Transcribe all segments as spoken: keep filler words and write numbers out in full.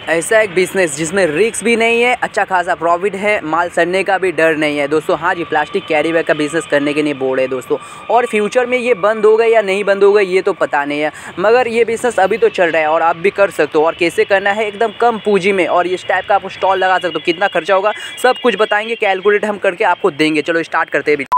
ऐसा एक बिजनेस जिसमें रिस्क भी नहीं है, अच्छा खासा प्रॉफिट है, माल सड़ने का भी डर नहीं है दोस्तों। हाँ जी, प्लास्टिक कैरी बैग का बिजनेस करने के लिए बोर्ड है दोस्तों। और फ्यूचर में ये बंद होगा या नहीं बंद होगा ये तो पता नहीं है, मगर ये बिजनेस अभी तो चल रहा है और आप भी कर सकते हो। और कैसे करना है, एकदम कम पूंजी में और इस टाइप का आप स्टॉल लगा सकते हो। कितना खर्चा होगा सब कुछ बताएंगे, कैलकुलेट हम करके आपको देंगे। चलो स्टार्ट करते हैं।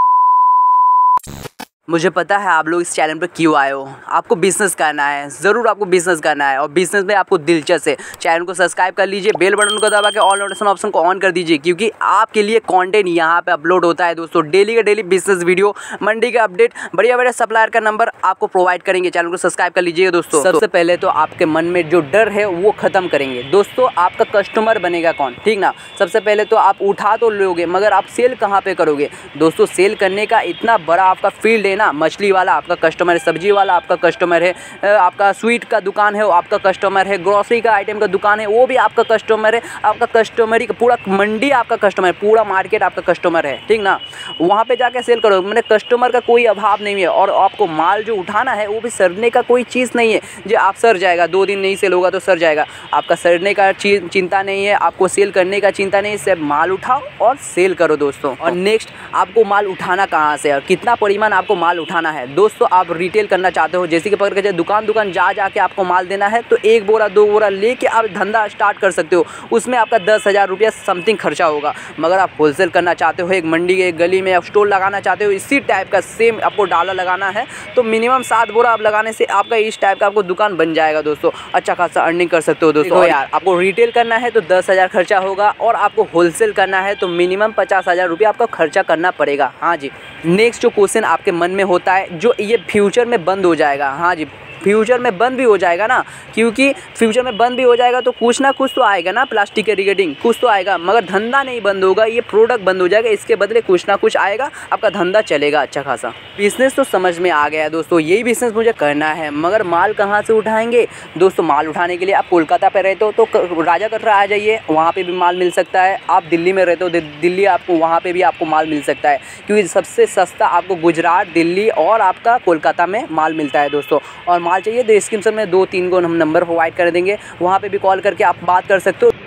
मुझे पता है आप लोग इस चैनल पर क्यों आए हो, आपको बिजनेस करना है, ज़रूर आपको बिजनेस करना है और बिजनेस में आपको दिलचस्प है। चैनल को सब्सक्राइब कर लीजिए, बेल बटन को दबा के ऑल नोटिफिकेशन ऑप्शन को ऑन कर दीजिए, क्योंकि आपके लिए कंटेंट यहाँ पे अपलोड होता है दोस्तों। डेली का डेली बिजनेस वीडियो, मंडी का अपडेट, बढ़िया बढ़िया सप्लायर का नंबर आपको प्रोवाइड करेंगे। चैनल को सब्सक्राइब कर लीजिए दोस्तों। सबसे पहले तो आपके मन में जो डर है वो ख़त्म करेंगे दोस्तों। आपका कस्टमर बनेगा कौन, ठीक ना। सबसे पहले तो आप उठा तो लोगे, मगर आप सेल कहाँ पर करोगे दोस्तों। सेल करने का इतना बड़ा आपका फील्ड है ना। मछली वाला आपका कस्टमर है, सब्जी वाला आपका कस्टमर है, आपका स्वीट का दुकान है वो आपका कस्टमर है, ग्रोसरी का आइटम का दुकान है वो भी आपका कस्टमर है। आपका कस्टमर का पूरा मंडी आपका कस्टमर है, पूरा मार्केट आपका कस्टमर है, ठीक ना। वहाँ पे जाके सेल करो, मैंने कस्टमर का कोई अभाव नहीं है। और आपको माल जो उठाना है वो भी सड़ने का कोई चीज़ नहीं है जो आप सड़ जाएगा, दो दिन नहीं सेल होगा तो सड़ जाएगा। आपका सड़ने का चिंता नहीं है, आपको सेल करने का चिंता नहीं है। सिर्फ माल उठाओ और सेल करो दोस्तों। और नेक्स्ट, आपको माल उठाना कहाँ से और कितना परिमाण आपको माल उठाना है दोस्तों। आप रिटेल करना चाहते हो, जैसे कि पकड़ के दुकान दुकान जा जाके आपको माल देना है, तो एक बोरा दो बोरा लेके आप धंधा स्टार्ट कर सकते हो। उसमें आपका दस हज़ार रुपया समथिंग खर्चा होगा। मगर आप होलसेल करना चाहते हो, एक मंडी के एक गली में आप स्टोर लगाना चाहते हो, इसी टाइप का सेम आपको डाला लगाना है, तो मिनिमम सात बोरा आप लगाने से आपका इस टाइप का आपको दुकान बन जाएगा दोस्तों। अच्छा खासा अर्निंग कर सकते हो दोस्तों। यार आपको रिटेल करना है तो दस हज़ार खर्चा होगा और आपको होलसेल करना है तो मिनिमम पचास हज़ार रुपया आपका खर्चा करना पड़ेगा। हाँ जी। नेक्स्ट जो क्वेश्चन आपके मन में होता है, जो ये फ्यूचर में बंद हो जाएगा। हाँ जी, फ्यूचर में बंद भी हो जाएगा ना, क्योंकि फ्यूचर में बंद भी हो जाएगा तो कुछ ना कुछ तो आएगा ना, प्लास्टिक के रिगार्डिंग कुछ तो आएगा। मगर धंधा नहीं बंद होगा, ये प्रोडक्ट बंद हो जाएगा, इसके बदले कुछ ना कुछ आएगा, आपका धंधा चलेगा अच्छा खासा। बिजनेस तो समझ में आ गया दोस्तों, यही बिजनेस मुझे करना है। मगर माल कहाँ से उठाएंगे दोस्तों। माल उठाने के लिए आप कोलकाता पे रहते हो तो राजा कटरा आ जाइए, वहाँ पर भी माल मिल सकता है। आप दिल्ली में रहते हो, दिल्ली आपको वहाँ पर भी आपको माल मिल सकता है, क्योंकि सबसे सस्ता आपको गुजरात, दिल्ली और आपका कोलकाता में माल मिलता है दोस्तों। और माल चाहिए तो डिस्क्रिप्शन में दो तीन को हम नंबर प्रोवाइड कर देंगे, वहाँ पे भी कॉल करके आप बात कर सकते हो।